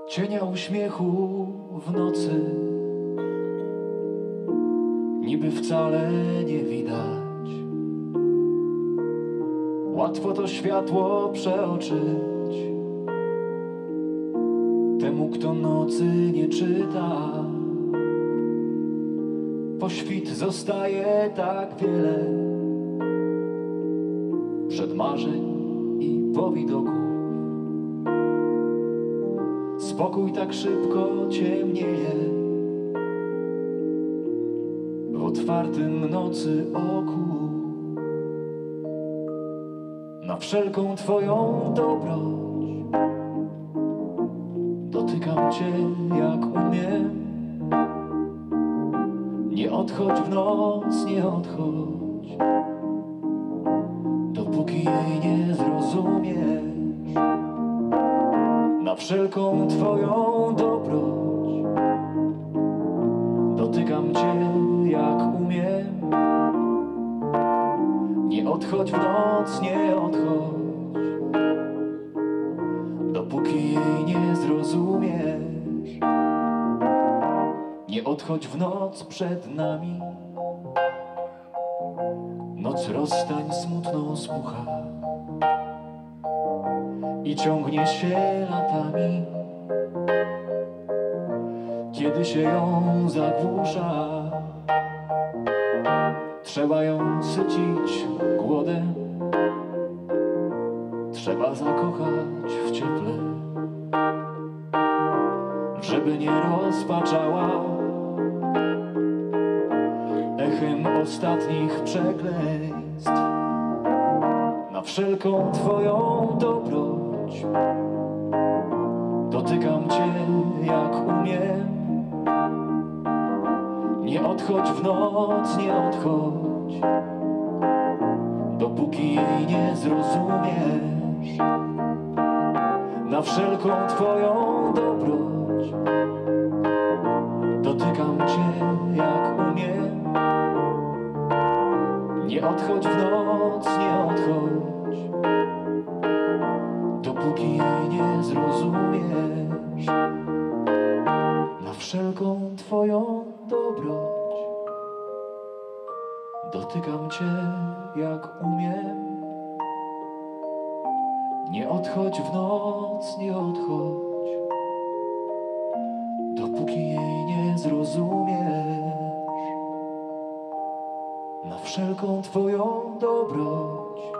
cienia uśmiechu w nocy, niby wcale nie widać. Łatwo to światło przeoczyć temu, kto nocy nie czyta. Po świt zostaje tak wiele przed marzeń i powidoków. Spokój tak szybko ciemnieje w otwartym nocy oku. Na wszelką Twoją dobroć dotykam Cię jak umiem. Nie odchodź w noc, nie odchodź, dopóki jej nie zrozumiesz. Na wszelką Twoją dobroć dotykam Cię jak umiem. Nie odchodź w noc, nie odchodź, dopóki jej nie zrozumiesz. Nie odchodź w noc przed nami. Noc rozstań smutno smucha i ciągnie się latami. Kiedy się ją zagłusza, trzeba ją sycić głodem. Trzeba zakochać w cieple, żeby nie rozpaczała echem ostatnich przekleństw. Na wszelką Twoją dobroć dotykam Cię jak umiem. Nie odchodź w noc, nie odchodź, dopóki jej nie zrozumiesz. Na wszelką Twoją dobroć dotykam Cię jak umiem. Nie odchodź w noc, nie odchodź, dopóki jej nie zrozumiesz. Na wszelką Twoją dobroć dotykam Cię jak umiem. Nie odchodź w noc, nie odchodź, dopóki jej nie zrozumiesz. Na wszelką Twoją dobroć